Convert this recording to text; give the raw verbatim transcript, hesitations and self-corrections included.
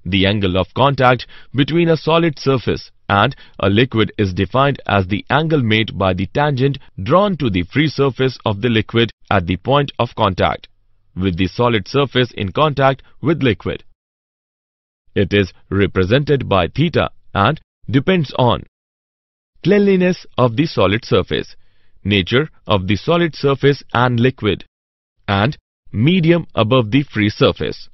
The angle of contact between a solid surface and a liquid is defined as the angle made by the tangent drawn to the free surface of the liquid at the point of contact with the solid surface in contact with liquid. It is represented by theta and depends on cleanliness of the solid surface, nature of the solid surface and liquid, and medium above the free surface.